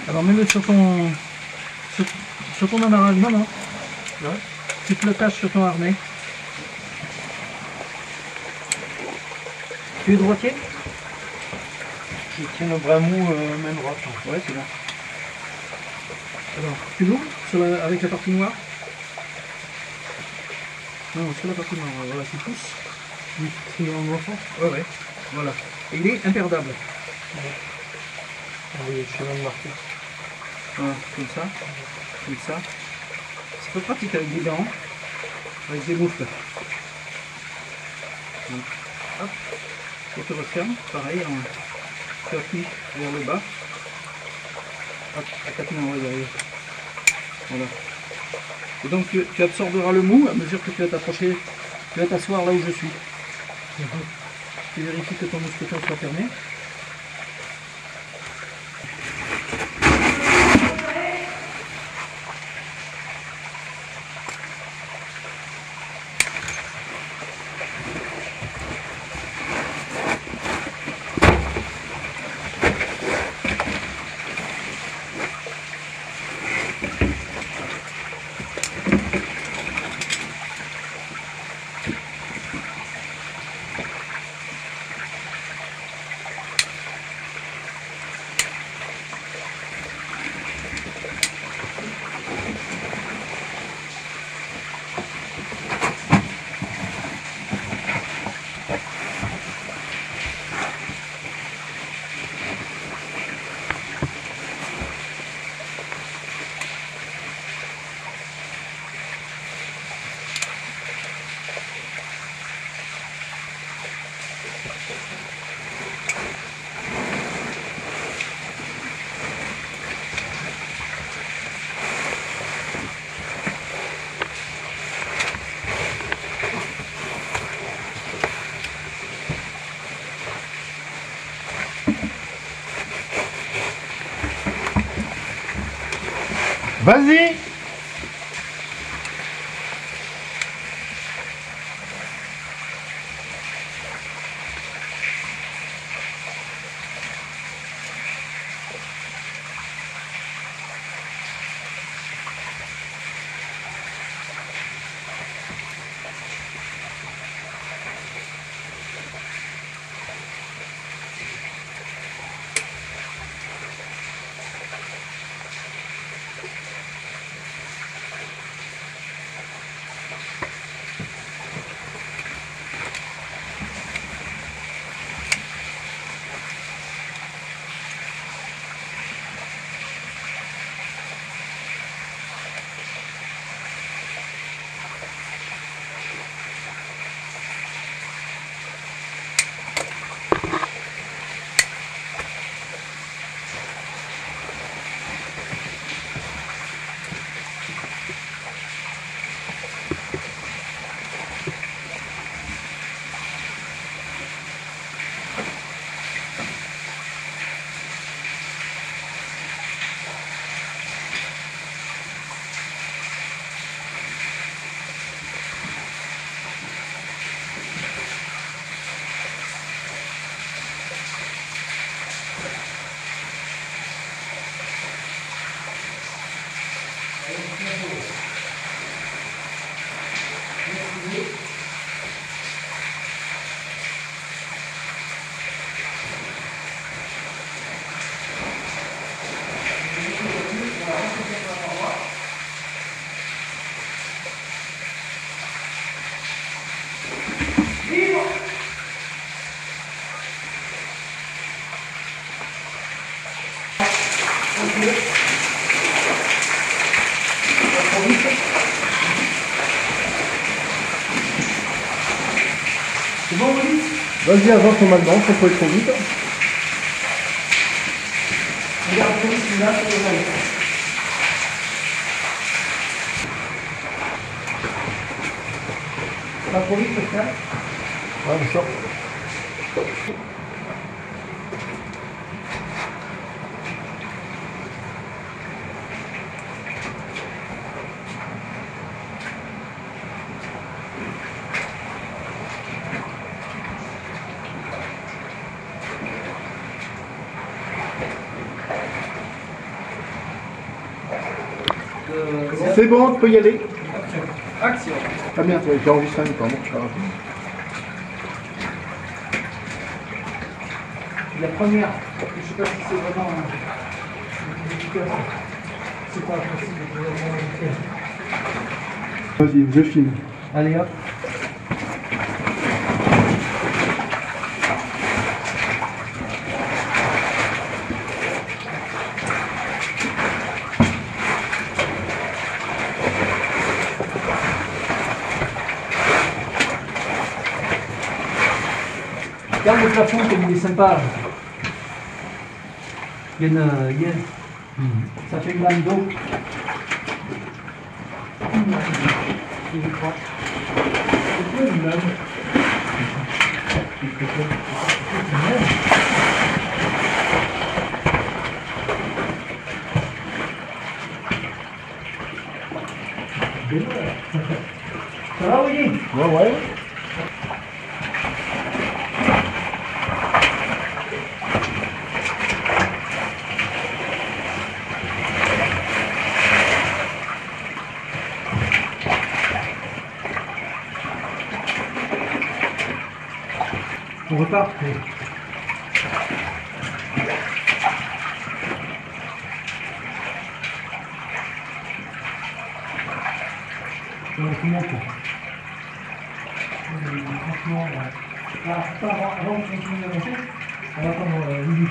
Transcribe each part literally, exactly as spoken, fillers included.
Alors mets-le sur ton... Sur, sur ton amarrage, non, non. Ouais. Tu te le caches sur ton harnais. Tu es droitier? Je tiens le bras mou euh, main droite. Ouais, c'est bon. Alors, tu l'ouvres sur la- avec la partie noire? Non, sur la partie noire, voilà, tu pousses. Oui, c'est dans le bon sens. Ouais, ouais, voilà. Et il est imperdable. Ouais. Ah oui, je suis même marqué. Voilà, comme ça, comme ça. C'est pas pratique avec des gants, avec des moufles. Donc, hop, et tu refermes, pareil, on, tu appuies vers le bas. Hop, à quatre mains, ouais, derrière. Voilà. Et donc tu, tu absorberas le mou à mesure que tu vas t'approcher, tu vas t'asseoir là où je suis. Mm-hmm. Tu vérifies que ton mousqueton soit fermé. Vas-y! C'est bon, Maurice? Vas-y, avance normalement, ça peut être trop vite. Regarde, Maurice, il est là, sur le mail. Ça va trop vite, Pascal? Ouais, bien sûr. de... C'est bon, tu peux y aller. Action. Très bien, j'ai enregistré un temps, ça va. La première, je ne sais pas si c'est vraiment efficace. C'est pas possible de vraiment efficace. Vas-y, je filme. Allez hop. Regarde le plafond comme il est sympa. Il y a une, il y a- ça fait une lame d'eau. Je crois. C'est quoi une lame? Ça va, Willy? Ouais, ouais. On repart. On monte. Franchement, euh, alors, attends, avant, avant de continuer à monter, on va attendre euh, Lily.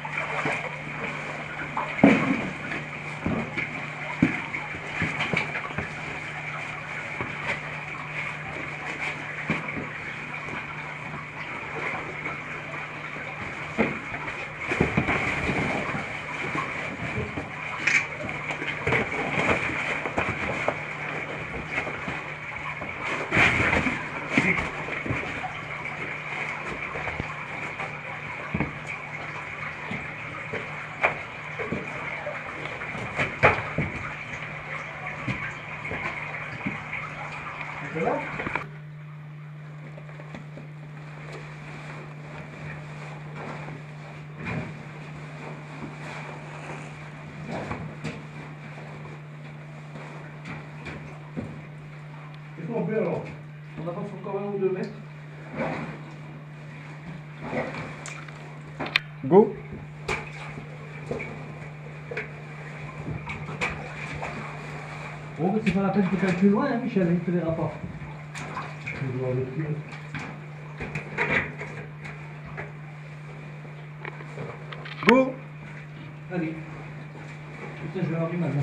C'est là? Qu'est-ce qu'on fait alors? On avance encore un ou deux mètres. Go. Bon, c'est pas la peine de faire plus loin, hein, Michel, il te verra pas. Je vais voir le fil. Go. Allez. Putain, je vais avoir du mal. Là.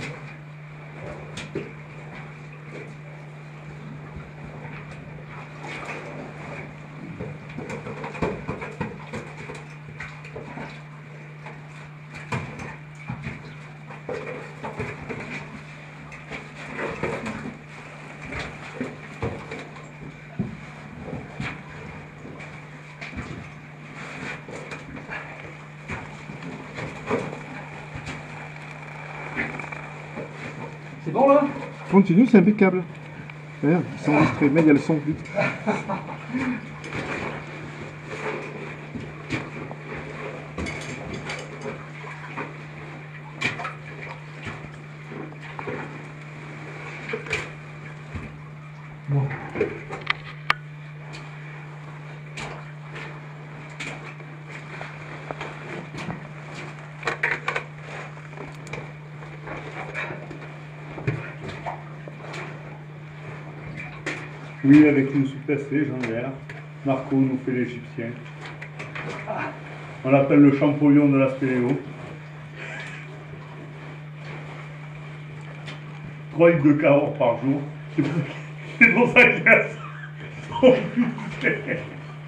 C'est bon là? Continue, c'est impeccable. Regarde, ils sont enregistrés, mais il y a le son vite. Bon. Oui, avec une souplesse légendaire, Marco nous fait l'égyptien. On l'appelle le Champollion de la spéléo. trois litres de cahors par jour. C'est pour, c'est pour ça qu'il a son musée.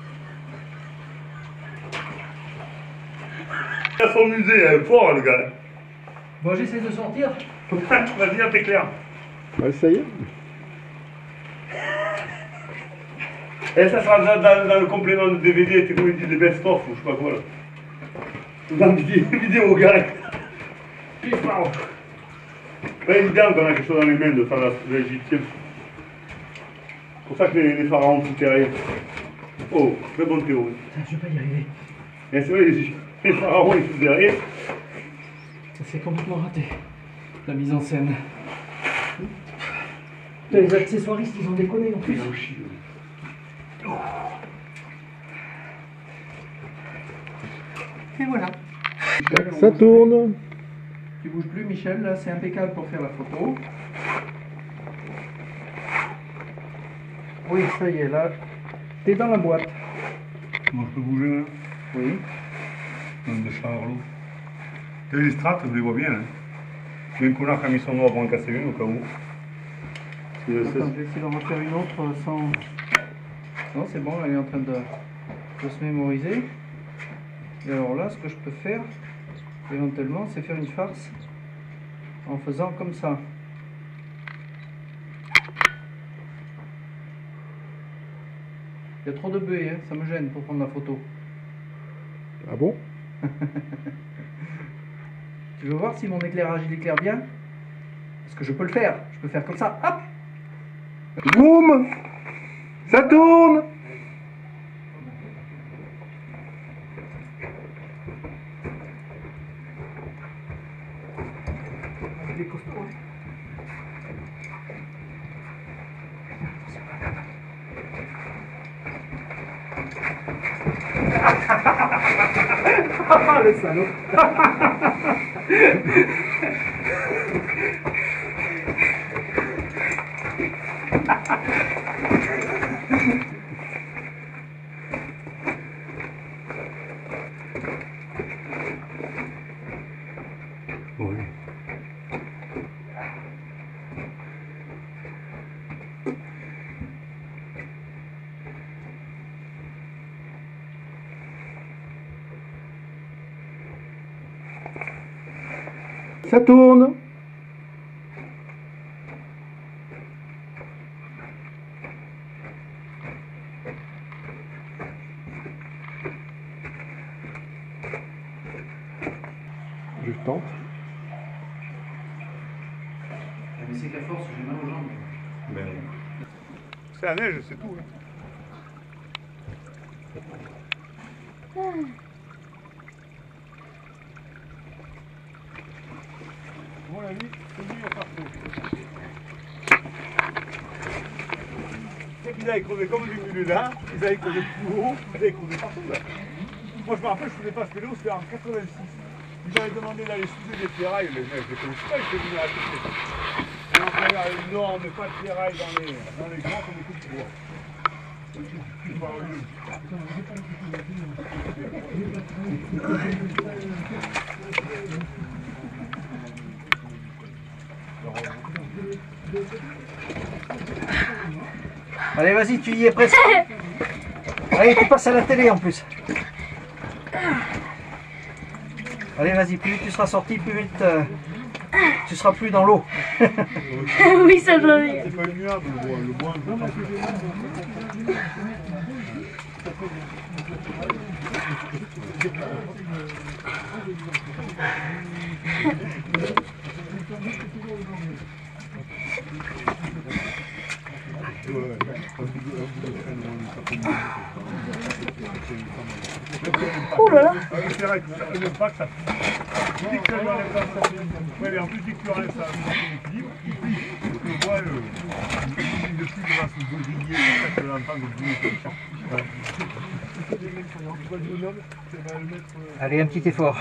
Il a son musée, il est fort le gars. Bon, j'essaie de sortir. Vas-y, t'es clair. Ouais, ça y est. Et ça sera dans, dans, dans le complément de D V D, tu sais, des best-of ou je sais pas quoi là. Dans les vidéos, gars. Pif, paf. Pas évident qu'on a quelque chose dans les mains de faire l'égyptien. C'est pour ça que les, les pharaons sont terriens. Oh, très bonne théorie. Putain, je vais pas y arriver. Et c'est vrai, les, les pharaons ils faisaient rien. Ça s'est complètement raté. La mise en scène. Les accessoiristes, ils ont déconné en plus. Et voilà. Ça tourne. Tu bouges plus, Michel, là c'est impeccable pour faire la photo. Oui, ça y est, là, t'es dans la boîte. Moi je peux bouger là. Oui. Même de Charlot. T'as les strates, je les vois bien. Hein. Il y a un connard qui a mis son noir pour en casser une au cas où. Attends, je vais essayer d'en refaire une autre sans... Non, c'est bon, elle est en train de, de se mémoriser. Et alors là, ce que je peux faire, éventuellement, c'est faire une farce en faisant comme ça. Il y a trop de buée, hein, ça me gêne pour prendre la photo. Ah bon? Tu veux voir si mon éclairage il éclaire bien? Parce que je peux le faire, je peux faire comme ça, hop! Boum! Ça tourne! Il est costaud, hein? Ah, le salaud! Oui. Ça tourne! Je tente. Mais c'est qu'à force, j'ai mal aux jambes. Ben, c'est la neige, c'est tout. Hein. Mon ami, c'est mieux partout. C'est qu'ils avaient crevé comme du mulu là, ils avaient crevé plus haut, ils avaient crevé partout là. Moi je me rappelle, je faisais pas ce vélo, c'était en quatre-vingt-six. Ils m'avaient demandé d'aller souder des ferrailles, les mecs, je les connaissais pas, ils étaient venus à la tête. Et on avait énorme, pas de ferrailles dans les, dans les grands comme des coups de bois. Allez, vas-y, tu y es presque. Allez, tu passes à la télé en plus. Allez, vas-y, plus vite tu seras sorti, plus vite euh, tu seras plus dans l'eau. Oui, ça doit bien. C'est pas immuable le bois, le bois, le bois. Oh là là. Le ferraille, le pas que ça dès que ça lui enlève la sortie, ouais, mais en plus dès que tu enlèves ça, l'équilibre, il plie. Donc le bois, le, le fil va se bourriller, c'est ça que l'entend le bruit comme ça. Allez, un petit effort.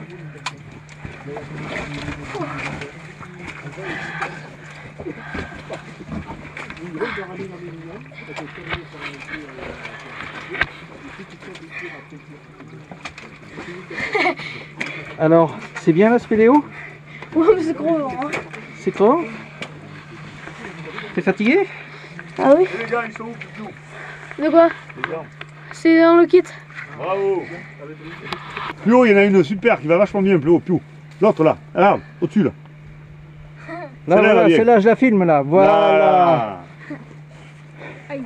Alors, c'est bien la spéléo? Ouais, mais c'est gros, hein. C'est quoi? T'es fatigué? Ah oui? Et les gars, ils sont où, Pitou? De quoi? Les gars. C'est dans le kit. Bravo. Plus haut, il y en a une super qui va vachement bien, plus haut, plus haut. L'autre là, là, au-dessus là. Là, Celle-là, voilà, elle est celle-là, je la filme là. Voilà. Là. Aïe.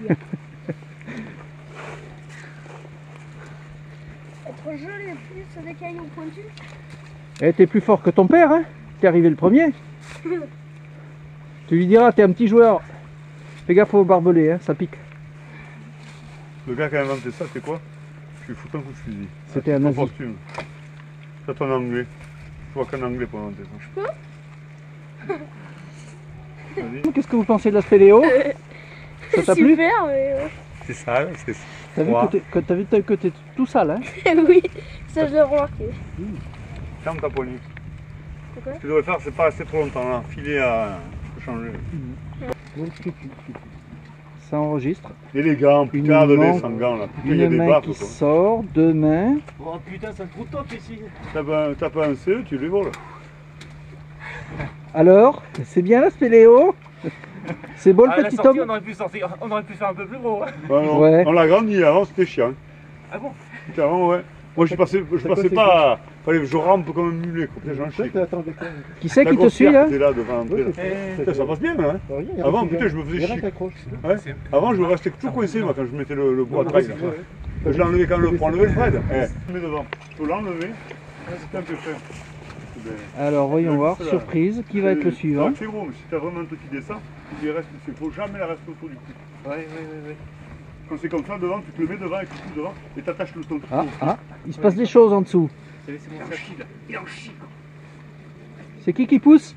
Être joli et plus sur des cailloux pointus. Eh, t'es plus fort que ton père, hein? T'es arrivé le premier. Tu lui diras, t'es un petit joueur. Fais gaffe au barbelé, hein, ça pique. Le gars qui a inventé ça, c'est quoi? Je lui foutu un coup de fusil. C'était un Ton nazi. costume. C'est en anglais. Je vois qu'un anglais pour inventer ça. Qu'est-ce que vous pensez de la spéléo? Ça t'a plu? Super, mais ouais. C'est sale, c'est T'as vu froid. que t'es- que t'as vu que t'es tout sale, hein? Oui, ça je l'ai remarqué. Ferme ta poignée. C'est quoi? Ce que tu devrais faire, c'est pas rester trop longtemps là. Filer à changer. Ça enregistre. Et les gants, Une putain de main- lait sans gants là. Putain, il y a Une des main baffes qui quoi. sort, deux mains. Oh putain, c'est trop top ici. T'as pas, t'as pas un C E, tu les voles. Alors, c'est bien la spéléo? C'est beau le Ah, la petit sortie, homme? on aurait pu sortir, on aurait pu faire un peu plus gros. Hein. Ouais, non, Ouais. On l'a grandi avant, c'était chiant. Ah bon? Putain, avant, ouais. Moi, je passais, je C'est quoi, passais c'est pas. Fallait que je rampe comme un mulet. Quoi. Putain, j'en chie. quoi. Qui c'est La qui te grosse suit pierre là? qui était là devant l'entrée. là. Eh, Putain, ça passe bien, hein. Avant, putain, je me faisais chier. Ouais. Avant, je restais toujours coincé, moi, quand je mettais le, le bois à trail. là. Je l'ai enlevé quand le, pour enlever le Fred. Eh. Mets devant. Il faut l'enlever. C'est un peu fait. Alors voyons voir, surprise, qui va être le suivant? C'est gros, mais si t'as vraiment un petit dessin, il reste, il faut jamais la rester autour du cou. Ouais, ouais, ouais, ouais. Quand c'est comme ça, devant, tu te le mets devant et tu pousses devant et t'attaches le ton. Ah, ah, il se passe des choses en dessous. C'est c'est mon sac. Il en chie. C'est qui qui pousse?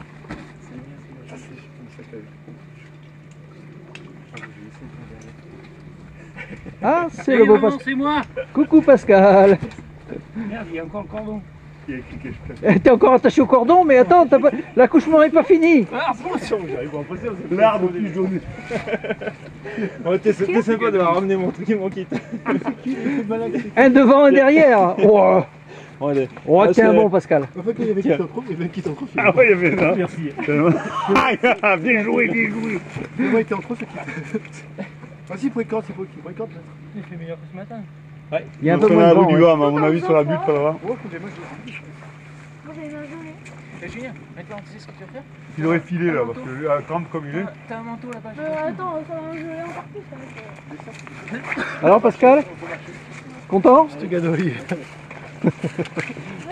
Ah, c'est le beau Pascal. C'est moi. Coucou Pascal. Merde, il y a encore le cordon. Il a cliqué, je te T'es encore attaché au cordon, mais attends, t'as pas- l'accouchement n'est pas fini. Ah, attention, j'arrive pas à passer. L'arbre plus jaune. Ouais, t'es t'es sympa de ramener mon truc et mon kit. Un devant, un derrière. Oh, Bon, allez. oh Ah, t'es un c'est- bon Pascal. Ah ouais, il y avait ça. Merci. Ah, bien joué, bien joué. Vas-y, fréquente, c'est pour qui fréquente. Il fait meilleur que ce matin. Il y a un On peu est moins à de la vent. rue du ouais. Ham, à mon avis, sur la butte, pas là. Moi j'ai une journée. C'est Julien, maintenant tu sais ce que tu vas faire? Il aurait filé là, parce que lui, à trempe comme il est. T'as- T'as un manteau là-bas. je Euh, te- attends, ça va en jouer encore plus. Ça va être, euh, Alors Pascal, content? Tu gadouilles.